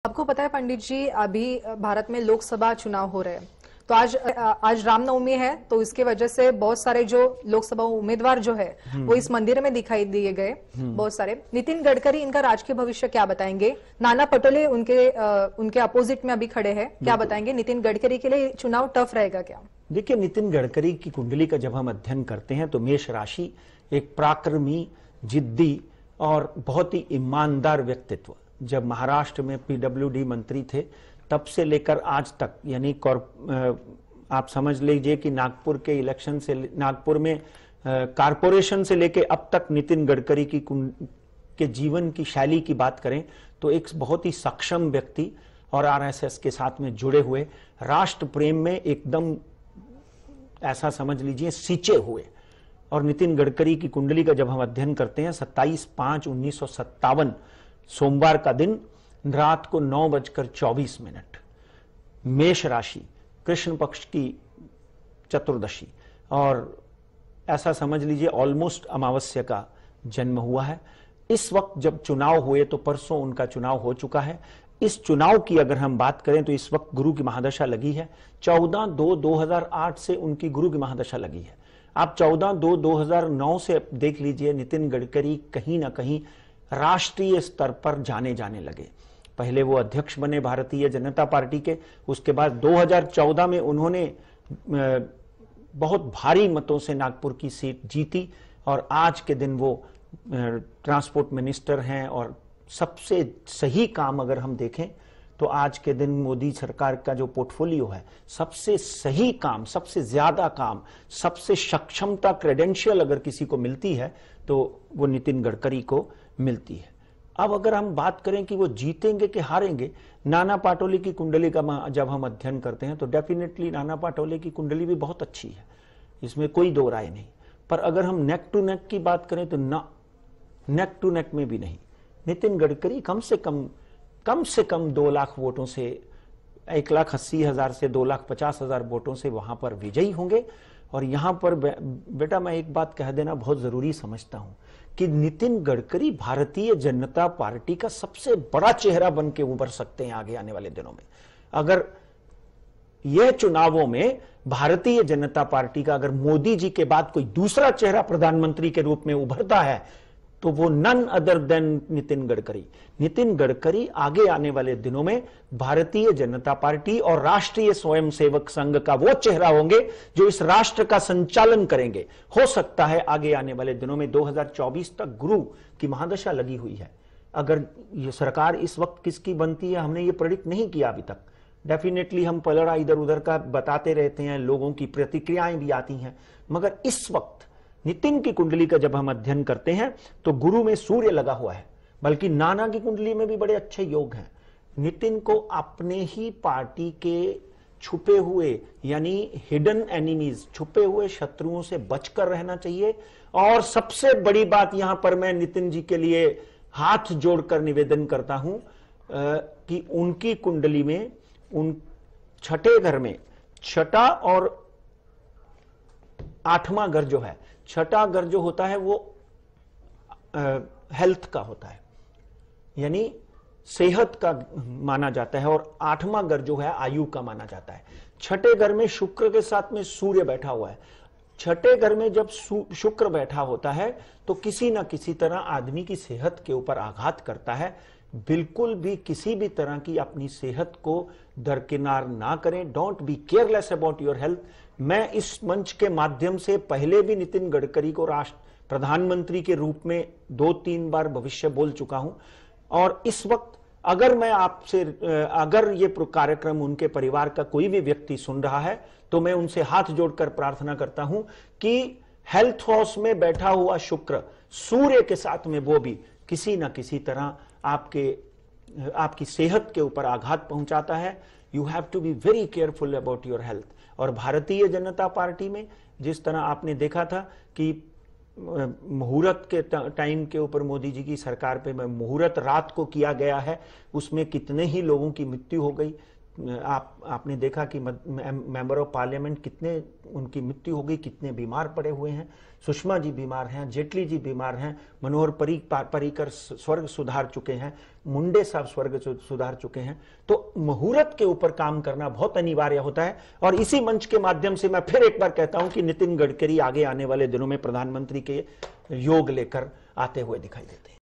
आपको पता है पंडित जी, अभी भारत में लोकसभा चुनाव हो रहे हैं, तो आज रामनवमी है, तो इसके वजह से बहुत सारे जो लोकसभा उम्मीदवार जो है वो इस मंदिर में दिखाई दिए गए। बहुत सारे। नितिन गडकरी इनका राजकीय भविष्य क्या बताएंगे? नाना पटोले उनके अपोजिट में अभी खड़े हैं, क्या बताएंगे? नितिन गडकरी के लिए चुनाव टफ रहेगा क्या? देखिए, नितिन गडकरी की कुंडली का जब हम अध्ययन करते हैं तो मेष राशि एक पराक्रमी, जिद्दी और बहुत ही ईमानदार व्यक्तित्व। जब महाराष्ट्र में पीडब्ल्यूडी मंत्री थे तब से लेकर आज तक, यानी आप समझ लीजिए कि नागपुर के इलेक्शन से, नागपुर में कारपोरेशन से लेके अब तक नितिन गडकरी के जीवन की शैली की बात करें तो एक बहुत ही सक्षम व्यक्ति और आरएसएस के साथ में जुड़े हुए, राष्ट्र प्रेम में एकदम ऐसा समझ लीजिए सींचे हुए। और नितिन गडकरी की कुंडली का जब हम अध्ययन करते हैं 27/5/1957 सोमवार का दिन रात को 9:24, मेष राशि, कृष्ण पक्ष की चतुर्दशी, और ऐसा समझ लीजिए ऑलमोस्ट अमावस्या का जन्म हुआ है। इस वक्त जब चुनाव हुए तो परसों उनका चुनाव हो चुका है। इस चुनाव की अगर हम बात करें तो इस वक्त गुरु की महादशा लगी है। 14/2/2008 से उनकी गुरु की महादशा लगी है। आप 14/2/2009 से देख लीजिए, नितिन गडकरी कहीं ना कहीं राष्ट्रीय स्तर पर जाने लगे। पहले वो अध्यक्ष बने भारतीय जनता पार्टी के, उसके बाद 2014 में उन्होंने बहुत भारी मतों से नागपुर की सीट जीती और आज के दिन वो ट्रांसपोर्ट मिनिस्टर हैं। और सबसे सही काम अगर हम देखें तो आज के दिन मोदी सरकार का जो पोर्टफोलियो है, सबसे सही काम, सबसे ज्यादा काम, सबसे सक्षमता, क्रेडेंशियल अगर किसी को मिलती है तो वो नितिन गडकरी को मिलती है। अब अगर हम बात करें कि वो जीतेंगे कि हारेंगे, नाना पाटोले की कुंडली का जब हम अध्ययन करते हैं तो डेफिनेटली नाना पाटोले की कुंडली भी बहुत अच्छी है, इसमें कोई दो राय नहीं। पर अगर हम नेक टू नेक की बात करें तो ना, नेक टू नेक में भी नहीं। नितिन गडकरी कम से कम 2 लाख वोटों से, 1,80,000 से 2,50,000 वोटों से वहां पर विजयी होंगे। और यहां पर बेटा मैं एक बात कह देना बहुत जरूरी समझता हूं कि नितिन गडकरी भारतीय जनता पार्टी का सबसे बड़ा चेहरा बन के उभर सकते हैं आगे आने वाले दिनों में। अगर यह चुनावों में भारतीय जनता पार्टी का अगर मोदी जी के बाद कोई दूसरा चेहरा प्रधानमंत्री के रूप में उभरता है तो वो none other than Nitin Gadkari. Nitin Gadkari आगे आने वाले दिनों में भारतीय जनता पार्टी और राष्ट्रीय स्वयंसेवक संघ का वो चेहरा होंगे जो इस राष्ट्र का संचालन करेंगे। हो सकता है आगे आने वाले दिनों में 2024 तक गुरु की महादशा लगी हुई है। अगर ये सरकार इस वक्त किसकी बनती है हमने ये प्रेडिक्ट नहीं किया अभी तक। डेफिनेटली हम पलड़ा इधर उधर का बताते रहते हैं, लोगों की प्रतिक्रियाएं भी आती हैं, मगर इस वक्त नितिन की कुंडली का जब हम अध्ययन करते हैं तो गुरु में सूर्य लगा हुआ है, बल्कि नाना की कुंडली में भी बड़े अच्छे योग हैं। नितिन को अपने ही पार्टी के छुपे हुए यानी हिडन एनिमीज, छुपे हुए शत्रुओं से बचकर रहना चाहिए। और सबसे बड़ी बात यहां पर मैं नितिन जी के लिए हाथ जोड़कर निवेदन करता हूं कि उनकी कुंडली में उन छठे घर में, छठा और 8वां घर जो है, छठा घर जो होता है वो हेल्थ का होता है, यानी सेहत का माना जाता है, और 8वां घर जो है आयु का माना जाता है। छठे घर में शुक्र के साथ में सूर्य बैठा हुआ है। छठे घर में जब शुक्र बैठा होता है तो किसी ना किसी तरह आदमी की सेहत के ऊपर आघात करता है। बिल्कुल भी किसी भी तरह की अपनी सेहत को दरकिनार ना करें। Don't be careless about your health. मैं इस मंच के माध्यम से पहले भी नितिन गडकरी को प्रधानमंत्री के रूप में 2-3 बार भविष्य बोल चुका हूं, और इस वक्त अगर मैं आपसे, अगर ये कार्यक्रम उनके परिवार का कोई भी व्यक्ति सुन रहा है तो मैं उनसे हाथ जोड़कर प्रार्थना करता हूं कि हेल्थ हाउस में बैठा हुआ शुक्र सूर्य के साथ में वो भी किसी ना किसी तरह आपकी सेहत के ऊपर आघात पहुंचाता है। You have to be very careful about your health. और भारतीय जनता पार्टी में जिस तरह आपने देखा था कि मुहूर्त के टाइम के ऊपर मोदी जी की सरकार पे मुहूर्त रात को किया गया है, उसमें कितने ही लोगों की मृत्यु हो गई। आपने देखा कि मेंबर ऑफ पार्लियामेंट कितने उनकी मृत्यु हो गई, कितने बीमार पड़े हुए हैं। सुषमा जी बीमार हैं, जेटली जी बीमार हैं, मनोहर पर्रिकर स्वर्ग सुधार चुके हैं, मुंडे साहब स्वर्ग सुधार चुके हैं। तो मुहूर्त के ऊपर काम करना बहुत अनिवार्य होता है। और इसी मंच के माध्यम से मैं फिर एक बार कहता हूं कि नितिन गडकरी आगे आने वाले दिनों में प्रधानमंत्री के योग लेकर आते हुए दिखाई देते हैं।